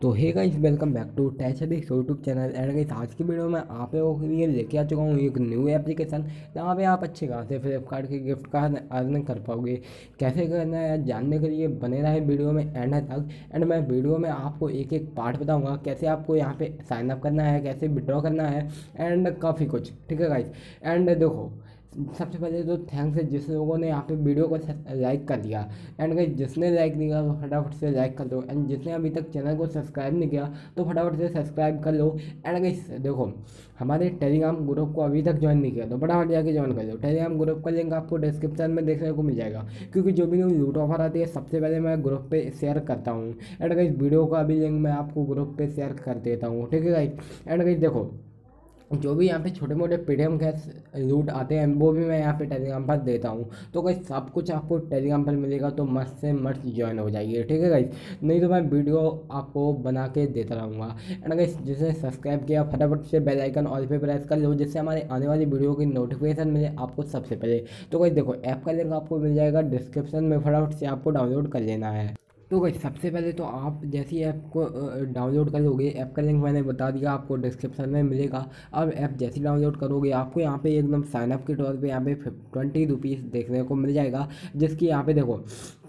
तो hey guys, welcome back to tech this YouTube channel. And guys, आज की video में आप लोगों के लिए लेके आ चुका हूँ एक न्यू एप्लीकेशन जहाँ पे आप अच्छे खासे फ्लिपकार्ट के गिफ्ट कार्ड अर्न कर पाओगे। कैसे करना है जानने के लिए बने रहे वीडियो में एंड तक। एंड मैं वीडियो में आपको एक एक पार्ट बताऊँगा, कैसे आपको यहाँ पे साइन अप करना है, कैसे विड्रॉ करना है एंड काफ़ी कुछ। ठीक है गाइस। एंड देखो, सबसे पहले तो थैंक्स है जिस लोगों ने यहाँ पे वीडियो को लाइक कर दिया। एंड गाइस, जिसने लाइक नहीं किया वो फटाफट से लाइक कर दो। एंड जिसने अभी तक चैनल को सब्सक्राइब नहीं किया तो फटाफट से सब्सक्राइब कर लो। एंड गाइस देखो, हमारे टेलीग्राम ग्रुप को अभी तक ज्वाइन नहीं किया तो फटाफट जाके ज्वाइन कर लो। टेलीग्राम ग्रुप का लिंक आपको डिस्क्रिप्शन में देखने को मिल जाएगा, क्योंकि जो भी न्यू लूट ऑफर आती है सबसे पहले मैं ग्रुप पे शेयर करता हूँ। एंड गाइस, वीडियो का भी लिंक मैं आपको ग्रुप पे शेयर कर देता हूँ। ठीक है गाइस। एंड गाइस देखो, जो भी यहाँ पे छोटे मोटे पेटीएम कैश लूट आते हैं वो भी मैं यहाँ पे टेलीग्राम पर देता हूँ। तो गाइस, सब कुछ आपको टेलीग्राम पर मिलेगा, तो मस्त से मस्त ज्वाइन हो जाइए। ठीक है गाइस, नहीं तो मैं वीडियो आपको बना के देता रहूँगा। एंड गाइस, जिसने सब्सक्राइब किया फटाफट से बेल आइकन ऑल पे प्रेस कर लो, जिससे हमारे आने वाली वीडियो की नोटिफिकेशन मिले आपको सबसे पहले। तो गाइस देखो, ऐप का लिंक आपको मिल जाएगा डिस्क्रिप्शन में, फटाफट से आपको डाउनलोड कर लेना है। तो गाइस, सबसे पहले तो आप जैसे ही ऐप को डाउनलोड करोगे, ऐप का लिंक मैंने बता दिया आपको डिस्क्रिप्शन में मिलेगा। अब ऐप जैसे ही डाउनलोड करोगे आपको यहाँ पे एकदम साइनअप के तौर पे यहाँ पे 20 रुपीज़ देखने को मिल जाएगा, जिसकी यहाँ पे देखो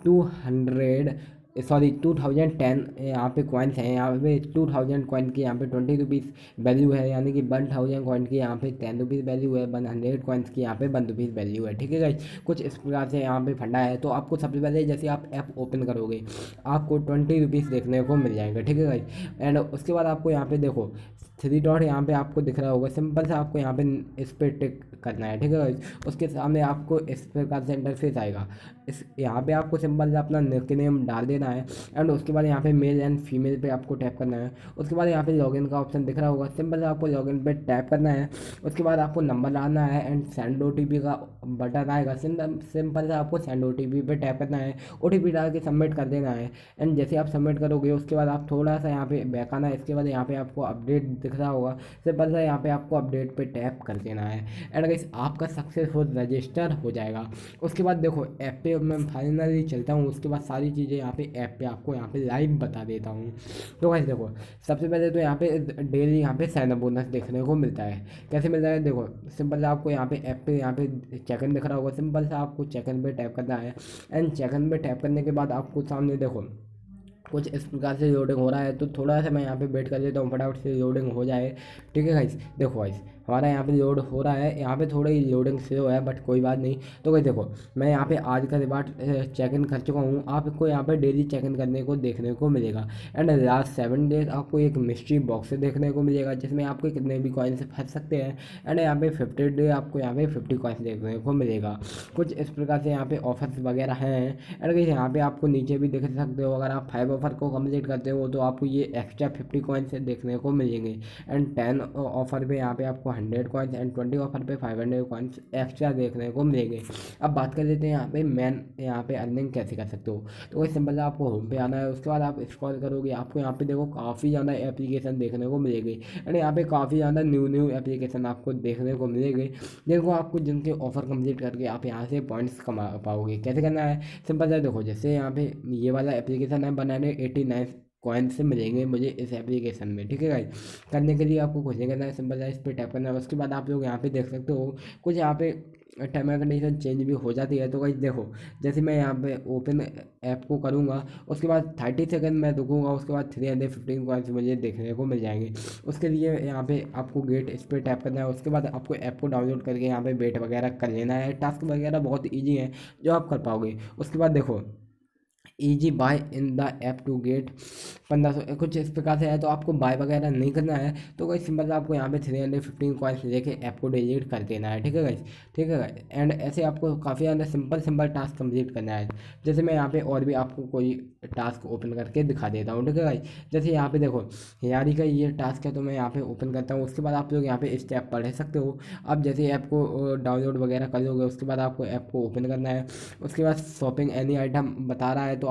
2010 यहाँ पे कॉइन्स हैं। यहाँ पे 2000 कॉइन की यहाँ पे 20 रुपीज़ वैल्यू है, यानी कि 1000 कॉइन की यहाँ पे 10 रुपीज़ वैल्यू है, 100 कॉइन्स की यहाँ पे 1 रुपीज़ वैल्यू है। ठीक है गाइस, कुछ इस प्रकार से यहाँ पे फंडा है। तो आपको सबसे पहले जैसे आप ऐप ओपन करोगे आपको 20 रुपीज़ देखने को मिल जाएंगे। ठीक है गाइस। एंड उसके बाद आपको यहाँ पे देखो 3 डॉट यहाँ पे आपको दिख रहा होगा, सिंपल से आपको यहाँ पे इस पर टिक करना है। ठीक है गाइस, उसके सामने आपको इस प्रकार से इंटरफेस आएगा। इस यहाँ पे आपको सिंपल से अपना निकनेम डाल देना है। एंड उसके बाद यहाँ पे मेल एंड फीमेल पे आपको टैप करना है। उसके बाद यहाँ पे लॉगिन का ऑप्शन दिख रहा होगा, सिंपल से आपको लॉगिन पे टैप करना है। उसके बाद आपको नंबर डालना है एंड सेंड OTP का बटन आएगा, सिंपल से आपको सेंड OTP पे टैप करना है। OTP डाल के सबमिट कर देना है। एंड जैसे आप सबमिट करोगे उसके बाद आप थोड़ा सा यहाँ पे बैक आना है। इसके बाद यहाँ पे आपको अपडेट दिख रहा होगा, सिंपल सा यहाँ पे आपको अपडेट पे टैप कर देना है। एंड गाइस, आपका सक्सेसफुल रजिस्टर हो जाएगा। उसके बाद देखो, ऐप पे मैं फाइनली चलता हूँ, उसके बाद सारी चीज़ें यहाँ पे ऐप पे आपको यहाँ पे लाइव बता देता हूँ। तो गाइस देखो, सबसे पहले तो यहाँ पे डेली यहाँ पे साइन अप बोनस देखने को मिलता है। कैसे मिलता है देखो, सिंपल से आपको यहाँ पे ऐप पे यहाँ पे चेक इन दिख रहा होगा, सिंपल से आपको चेक इन पे टैप करना है। एंड चेक इन पे टैप करने के बाद आपको सामने देखो कुछ इस प्रकार से लोडिंग हो रहा है, तो थोड़ा सा मैं यहाँ पे वेट कर लेता हूँ फटाफट से लोडिंग हो जाए। ठीक है गाइस, देखो गाइस, हमारा यहाँ पे लोड हो रहा है। यहाँ पे थोड़ी लोडिंग स्लो है बट कोई बात नहीं। तो गाइस देखो, मैं यहाँ पे आज का रिवार्ड चेक इन कर चुका हूँ। आपको यहाँ पे डेली चेक इन करने को देखने को मिलेगा। एंड लास्ट 7 डेज आपको एक मिस्ट्री बॉक्स देखने को मिलेगा, जिसमें आपको कितने भी कॉइन से फंस सकते हैं। एंड यहाँ पे 50 डे आपको यहाँ पे 50 कॉइन्स देखने को मिलेगा। कुछ इस प्रकार से यहाँ पे ऑफर्स वगैरह हैं। एंड गाइस, यहाँ पे आपको नीचे भी देख सकते हो, अगर आप 5 ऑफर को कंप्लीट करते हो तो आपको ये एक्स्ट्रा 50 कॉइन्स देखने को मिलेंगे। एंड 10 ऑफर पे यहाँ पे आपको 100 कॉइन्स एंड 20 ऑफर पे 500 कॉइन्स एक्स्ट्रा देखने को मिलेंगे। अब बात कर लेते हैं यहाँ पे मैन यहाँ पे अर्निंग कैसे कर सकते हो। तो वही सिंपल है, आपको होम पे आना है। उसके बाद आप स्क्रॉल करोगे, आपको यहाँ पे देखो काफ़ी ज़्यादा एप्लीकेशन देखने को मिलेगी। एंड यहाँ पे काफ़ी ज़्यादा न्यू एप्लीकेशन आपको देखने को मिलेंगे, जिनके ऑफर कंप्लीट करके आप यहाँ से पॉइंट्स कमा पाओगे। कैसे करना है, सिंपल है, देखो जैसे यहाँ पे ये वाला एप्लीकेशन है, बनाने 89 कॉइन से मिलेंगे मुझे इस एप्लीकेशन में। ठीक है गाइस, करने के लिए आपको कुछ नहीं करना है, सिंपल है, इस पर टैप करना है। उसके बाद आप लोग यहाँ पे देख सकते हो कुछ यहाँ पे टर्म एंड कंडीशन चेंज भी हो जाती है। तो गाइस देखो, जैसे मैं यहाँ पे ओपन ऐप को करूँगा, उसके बाद 30 सेकंड मैं रुकूँगा, उसके बाद 315 कॉइन्स मुझे देखने को मिल जाएंगे। उसके लिए यहाँ पे आपको गेट इस पर टैप करना है। उसके बाद आपको ऐप को डाउनलोड करके यहाँ पे वेट वगैरह कर लेना है। टास्क वगैरह बहुत ईजी है जो आप कर पाओगे। उसके बाद देखो, easy buy in the app to get 1500 कुछ इस प्रकार से है। तो आपको बाय वगैरह नहीं करना है। तो गाइस सिंपल से आपको यहाँ पे 315 कॉइन्स लेके ऐप को डिलीट कर देना है। ठीक है गाइस, ठीक है गाइस। एंड ऐसे आपको काफ़ी ज़्यादा सिंपल टास्क कंप्लीट करना है। जैसे मैं यहाँ पे और भी आपको कोई टास्क ओपन करके दिखा देता हूँ। ठीक है गाइस, जैसे यहाँ पे देखो यारी का ये टास्क है, तो मैं यहाँ पे ओपन करता हूँ। उसके बाद आप लोग यहाँ पे स्टेप पढ़ सकते हो। आप जैसे ऐप को डाउनलोड वगैरह कर लोगे, उसके बाद आपको ऐप को ओपन करना है। उसके बाद शॉपिंग एनी आइटम बता रहा है, तो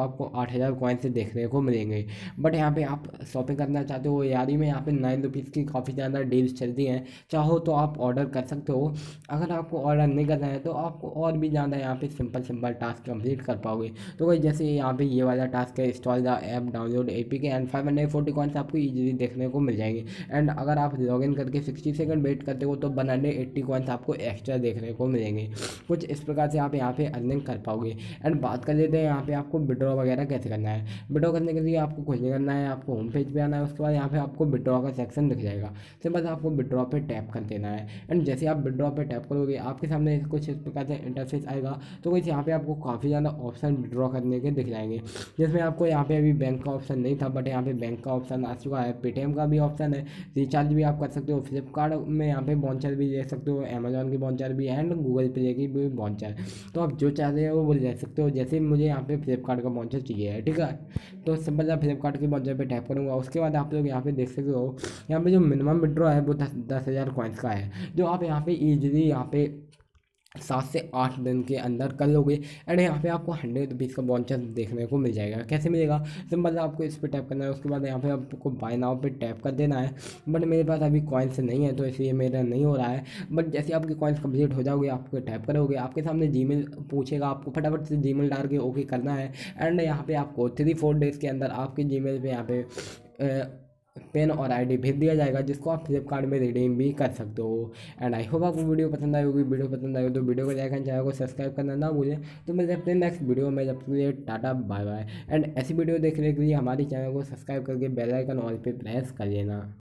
आपको 8,000 कॉइन्स देखने को मिलेंगे। बट यहाँ पे आप शॉपिंग करना चाहते हो यारी में, यहाँ पे 9 रुपीज़ की काफ़ी ज़्यादा डील्स चलती हैं, चाहो तो आप ऑर्डर कर सकते हो। अगर आपको ऑर्डर नहीं करना है तो आपको और भी ज़्यादा यहाँ पे सिंपल टास्क कंप्लीट कर पाओगे। तो भाई जैसे यहाँ पे ये वाला टास्क है, install the app download APK and 540 coins आपको ईजिली देखने को मिल जाएंगे। एंड अगर आप लॉगिन करके 60 सेकंड वेट करते हो तो 180 कॉइन्स आपको एक्स्ट्रा देखने को मिलेंगे। कुछ इस प्रकार से आप यहाँ पे अर्निंग कर पाओगे। एंड बात कर लेते हैं यहाँ पे आपको विड्रॉ वगैरह कैसे करना है। विड्रॉ करने के लिए आपको कुछ नहीं करना है, आपको होम पेज पे आना है, उसके बाद यहाँ पे आपको विड्रॉ का सेक्शन दिख जाएगा, सिंपल आपको विड्रॉ पे टैप कर देना है। एंड जैसे आप विड्रॉ पे टैप करोगे आपके सामने कुछ इस प्रकार से इंटरफेस आएगा। तो कुछ यहाँ पे आपको काफ़ी ज़्यादा ऑप्शन विड्रॉ करने के दिख जाएंगे, जिसमें आपको यहाँ पे अभी बैंक का ऑप्शन नहीं था, बट यहाँ पे बैंक का ऑप्शन आ चुका है। पेटीएम का भी ऑप्शन है, रिचार्ज भी आप कर सकते हो, फ्लिपकार्ट में यहाँ पे बाउचर भी ले सकते हो, अमेजोन की बाउचर भी एंड गूगल पे की भी बाउचर। तो आप जो चाहते हो वो ले सकते हो। जैसे मुझे यहाँ पे फ्लिपकार्ट का बाउचर चाहिए है, ठीक है, तो सिंपल आप फ्लिपकार्ट के बाउचर पे टैप करूँगा। उसके बाद आप लोग यहाँ पे देख सकते हो, यहाँ पे जो मिनिमम विड्रॉ है वो 10,000 कॉइन्स का है, जो आप यहाँ पे ईजिली यहाँ पे 7 से 8 दिन के अंदर कर लोगे। एंड यहाँ पे आपको 100 रुपीज़ का बाउचर देखने को मिल जाएगा। कैसे मिलेगा, सिंपल आपको इस पर टैप करना है, उसके बाद यहाँ पे आपको बाय नाउ पे टैप कर देना है। बट मेरे पास अभी कॉइन्स नहीं है तो इसलिए मेरा नहीं हो रहा है। बट जैसे आपकी कॉइन्स कंप्लीट हो जाओगे, आपको टैप करोगे, आपके सामने जीमेल पूछेगा, आपको फटाफट से जीमेल डाल के ओके करना है। एंड यहाँ पे आपको 3-4 डेज़ के अंदर आपके जीमेल पे यहाँ पे पेन और आईडी भेज दिया जाएगा, जिसको आप फ्लिपकार्ट में रिडीम भी कर सकते हो। एंड आई होप आपको वीडियो पसंद आई होगी। वीडियो पसंद आई हो तो वीडियो को लाइक एंड चैनल को सब्सक्राइब करना ना भूलें। तो मिलते हैं अपने नेक्स्ट वीडियो में, जब तक के लिए टाटा बाय बाय। एंड ऐसी वीडियो देखने के लिए हमारे चैनल को सब्सक्राइब करके बेल आइकन ऑल पे प्रेस कर लेना।